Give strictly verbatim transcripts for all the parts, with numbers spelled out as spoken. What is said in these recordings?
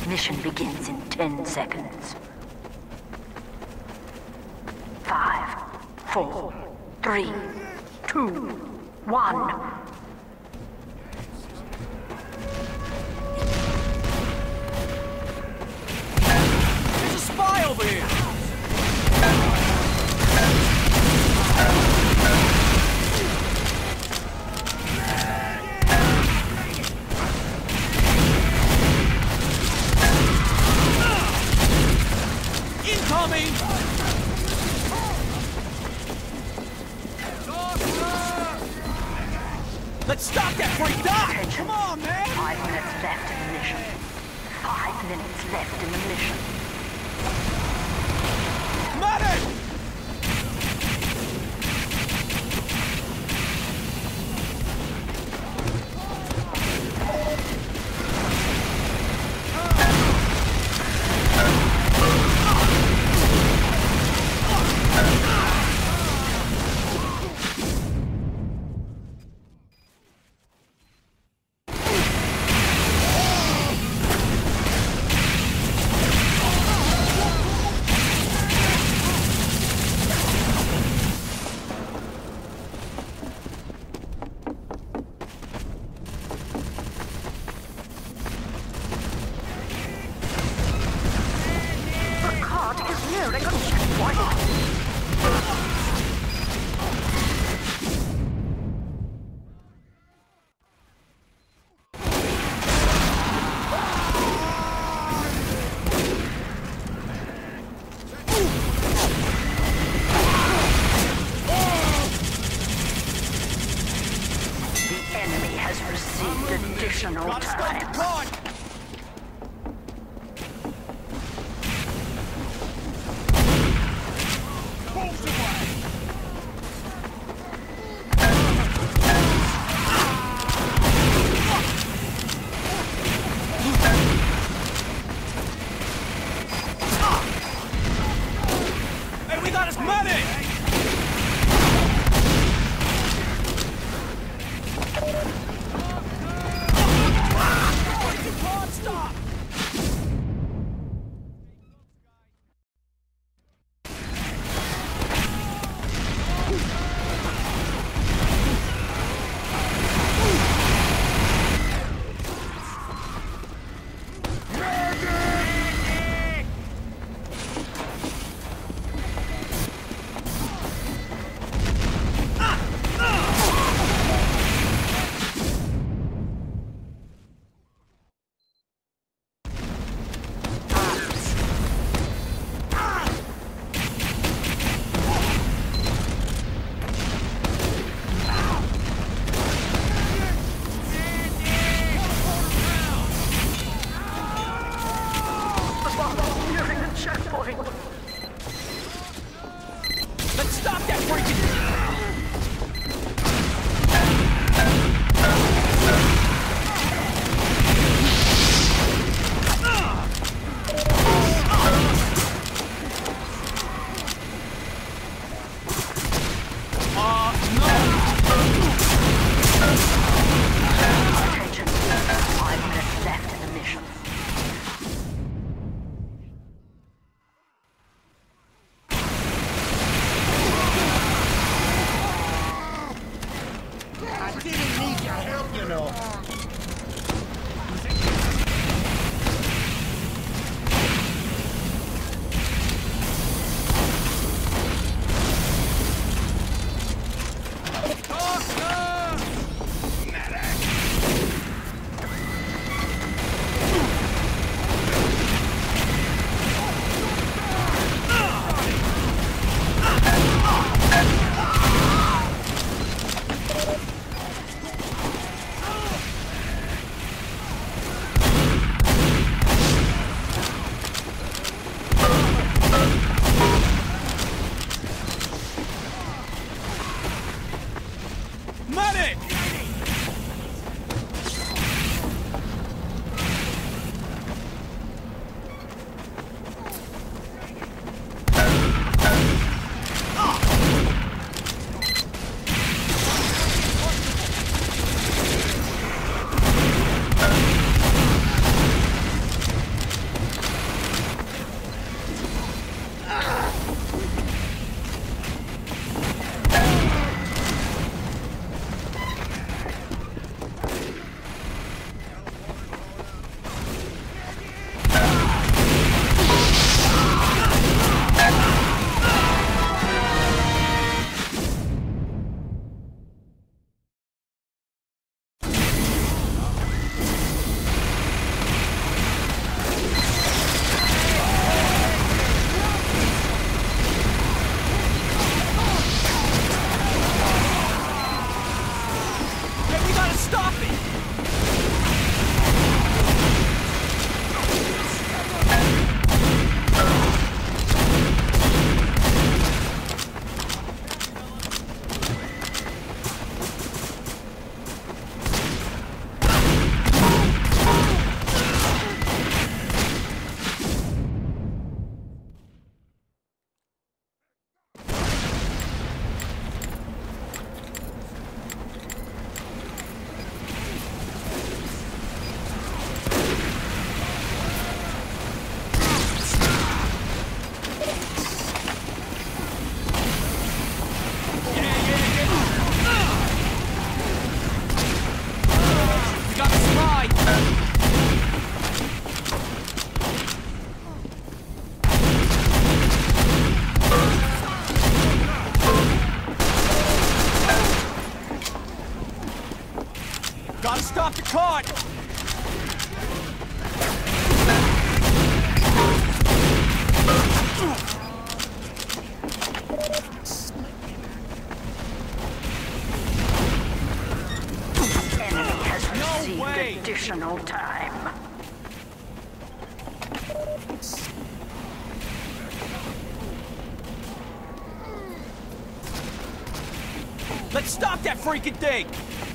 Mission begins in ten seconds. Five, four, three, two, one. There's a spy over here! Incoming! Let's stop that before he dies! Come on, man! Five minutes left in the mission. Five minutes left in the mission. Medic! Additional time. Hey, we got his money! cart! Enemy has received way. additional time. Let's stop that freaking thing!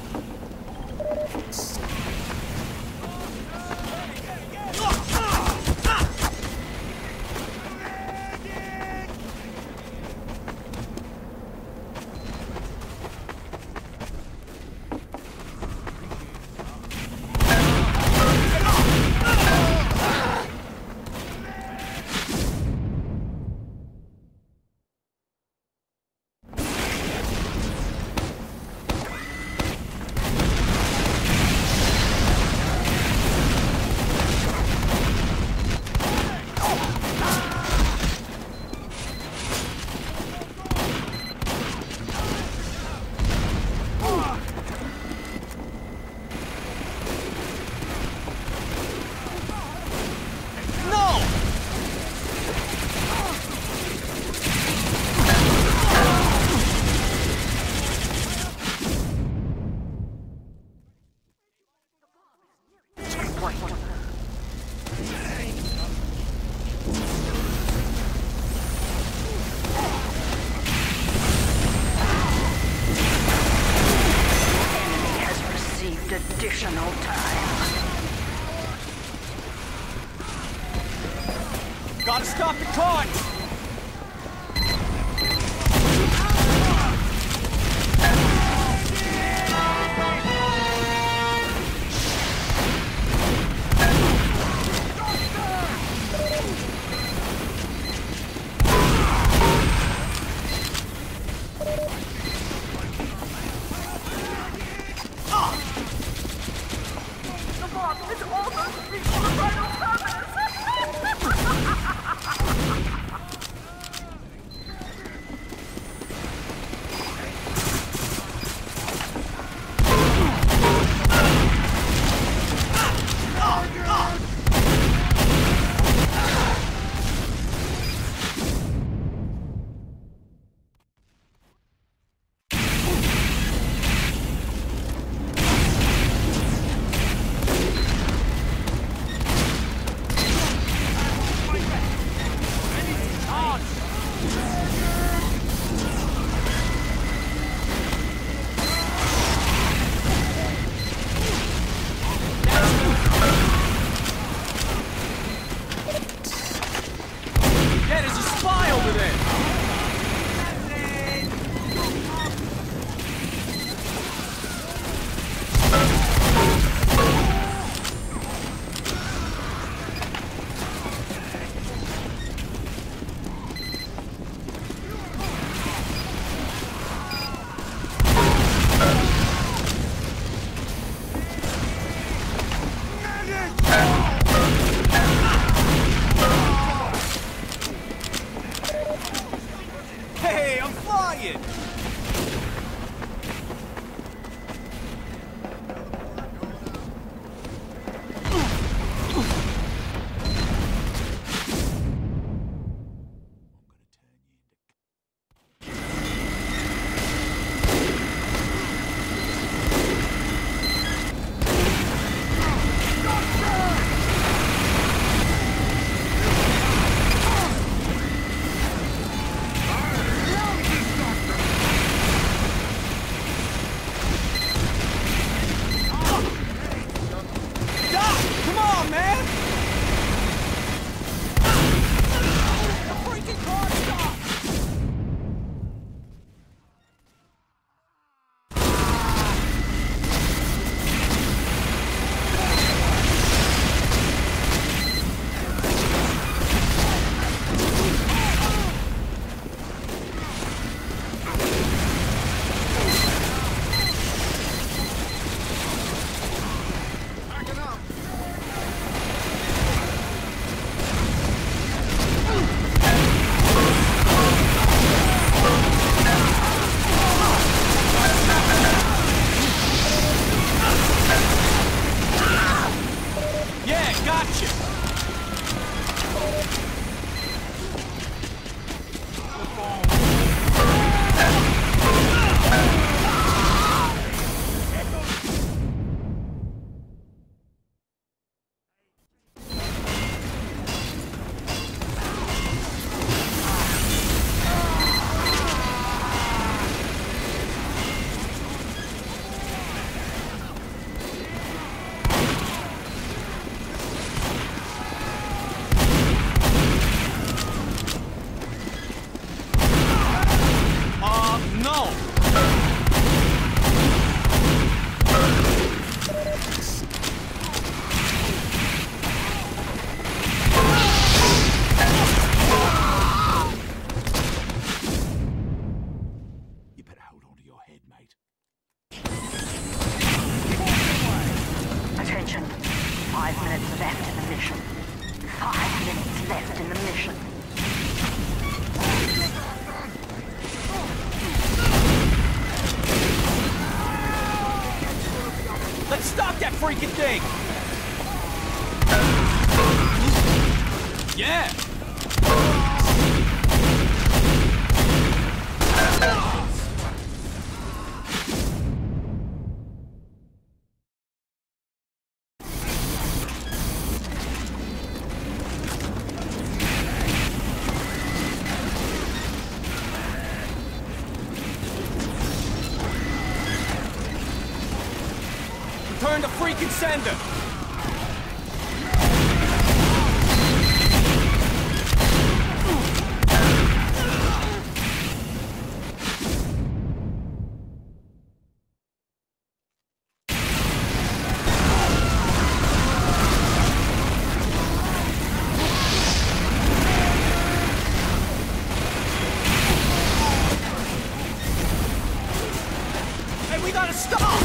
Additional time. Gotta stop the cart! Gotcha! Attention. Five minutes left in the mission. Five minutes left in the mission. Let's stop that freaking thing! Yeah! Turn the freaking sender! Hey, we gotta stop!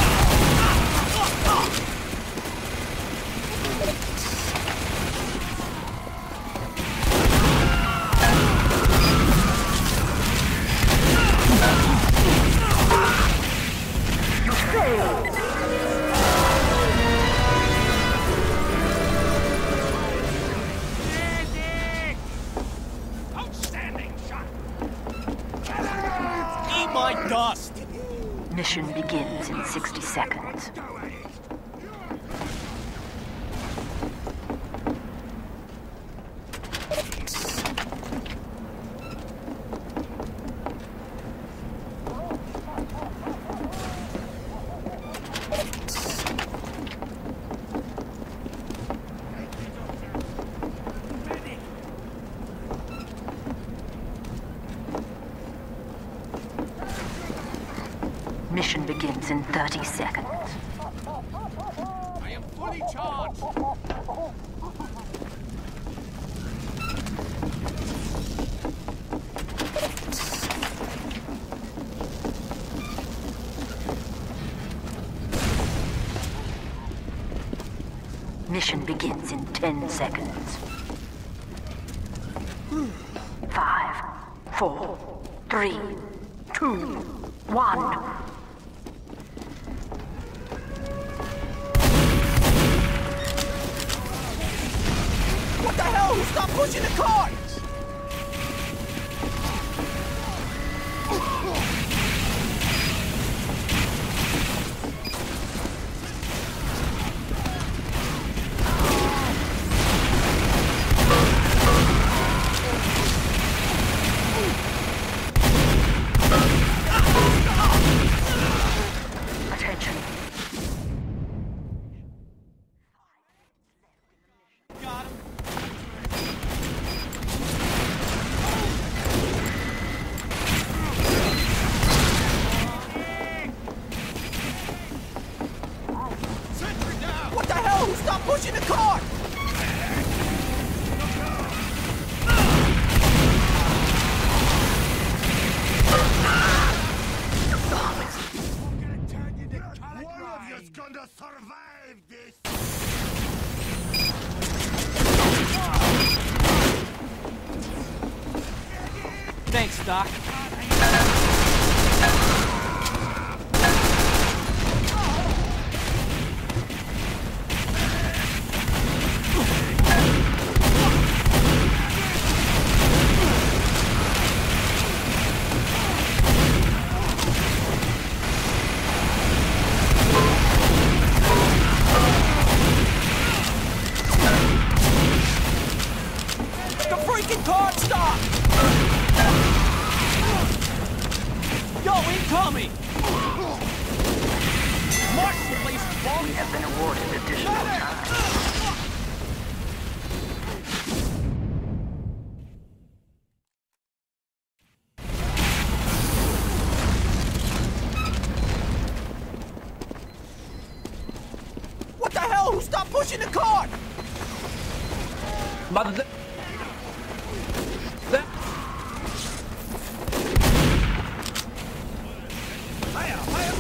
Outstanding shot! Eat my dust! Mission begins in sixty seconds. Mission begins in thirty seconds. I am fully charged! Mission begins in ten seconds. Five, four, three, two, one. What the hell? Stop pushing the cart! Attention. Got him. Sentry down! What the hell? Stop pushing the cart! One of you's gonna survive this! Thanks, Doc. We have been awarded additional time. What the hell? Who stopped pushing the cart? But the... the... Fire! Fire!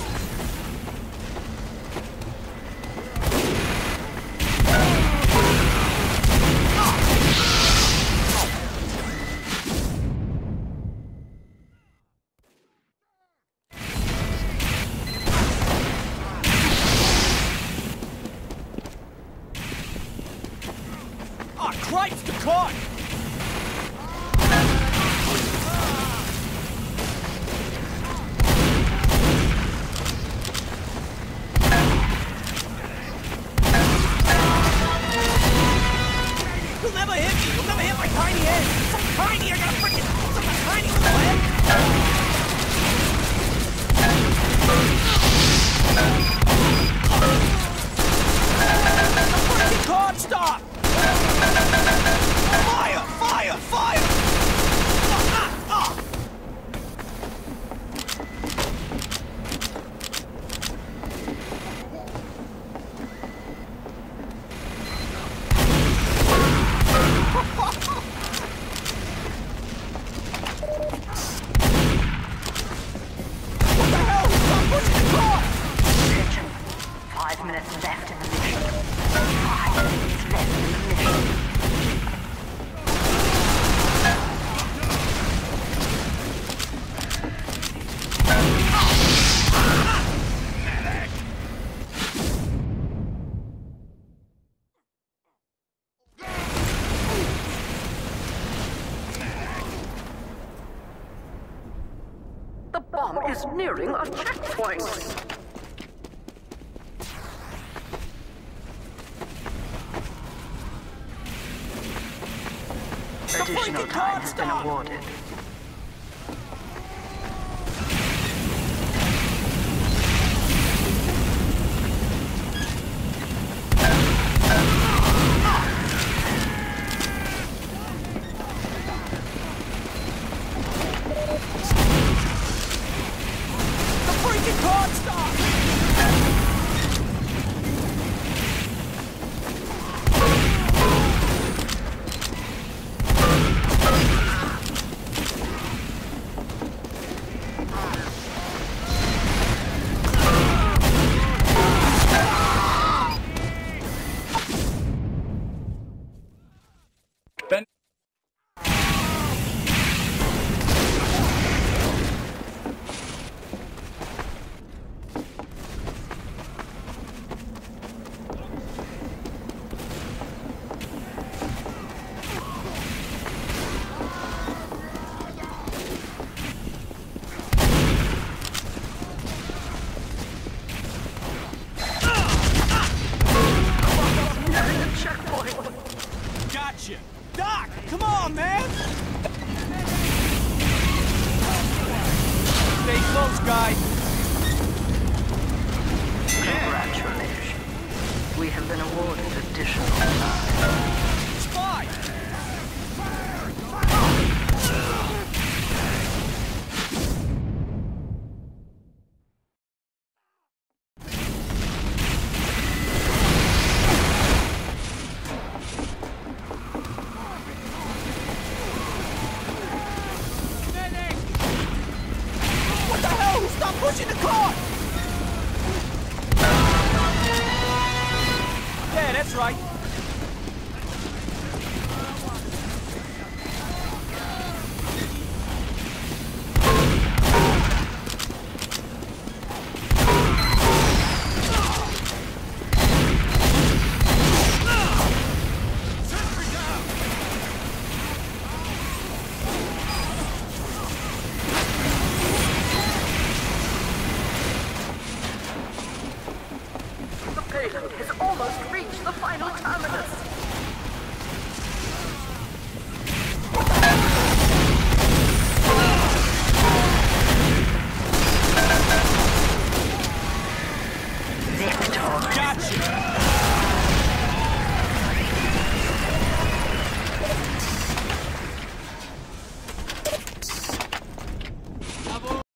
Ah, Christ, the cart! You'll never hit me! You'll never hit my tiny head! So tiny, I got a freaking... such a tiny little head! The freaking cart stopped! Fire! Fire! Fire! Ah, ah. What the hell? Stop pushing the car! Attention. Five minutes left in the mission. Five minutes left in the mission. The bomb is nearing a checkpoint. Additional time has been awarded. The freaking cart stopped! Ben... Checkpoint. Gotcha! Doc! Come on, man! Stay close, guy! Congratulations. We have been awarded additional time. Spy! What the hell? Stop pushing the car! Yeah, that's right. The payload has almost reached the final time Gotcha!